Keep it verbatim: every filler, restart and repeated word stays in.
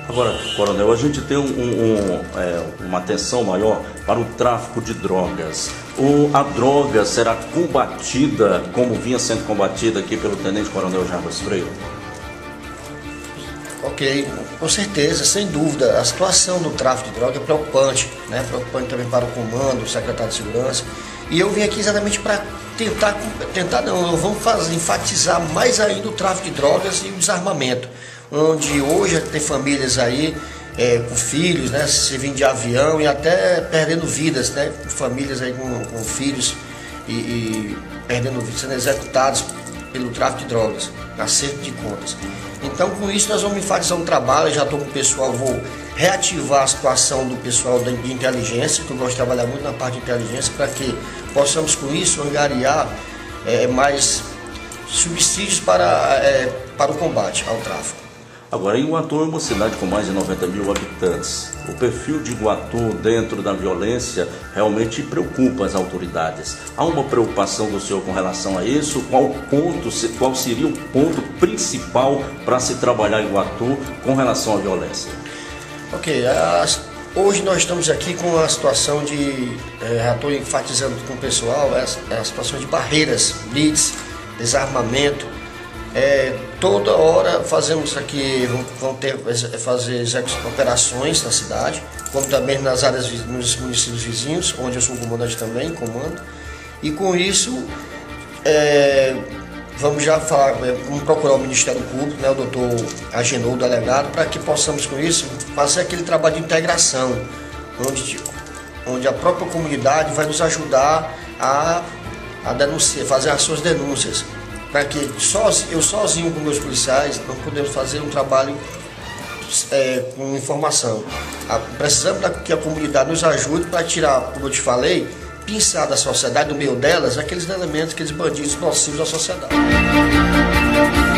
Agora, coronel, a gente tem um, um, um, é, uma atenção maior para o tráfico de drogas. O, a droga será combatida como vinha sendo combatida aqui pelo Tenente Coronel Jarbas Freire? Ok, com certeza, sem dúvida. A situação do tráfico de droga é preocupante, né? Preocupante também para o comando, o secretário de segurança. E eu vim aqui exatamente para tentar, tentar não, vamos fazer, enfatizar mais ainda o tráfico de drogas e o desarmamento. Onde hoje tem famílias aí é, com filhos, né, servindo de avião e até perdendo vidas, né, famílias aí com, com filhos e, e perdendo vidas, sendo executados pelo tráfico de drogas, acerto de contas. Então, com isso, nós vamos enfatizar um trabalho. Eu já estou com o pessoal, vou reativar a situação do pessoal de inteligência, que eu gosto de trabalhar muito na parte de inteligência, para que possamos, com isso, angariar é, mais subsídios para, é, para o combate ao tráfico. Agora, Iguatu é uma cidade com mais de noventa mil habitantes. O perfil de Iguatu dentro da violência realmente preocupa as autoridades. Há uma preocupação do senhor com relação a isso? Qual, ponto, qual seria o ponto principal para se trabalhar em Iguatu com relação à violência? Ok, as, hoje nós estamos aqui com a situação de, é, já estou enfatizando com o pessoal, é a situação de barreiras, blitz, desarmamento. É, toda hora fazemos aqui, vão ter, fazer operações na cidade, como também nas áreas, nos municípios vizinhos, onde eu sou comandante também, comando. E com isso, é, vamos já falar, vamos procurar o Ministério Público, né, o doutor Agenor, o delegado, para que possamos com isso fazer aquele trabalho de integração, onde, onde a própria comunidade vai nos ajudar a, a denunciar, fazer as suas denúncias. Para que sozinho, eu sozinho com meus policiais não podemos fazer um trabalho é, com informação. A, precisamos da, que a comunidade nos ajude para tirar, como eu te falei, pinçar da sociedade, do meio delas, aqueles elementos, aqueles bandidos nocivos da sociedade.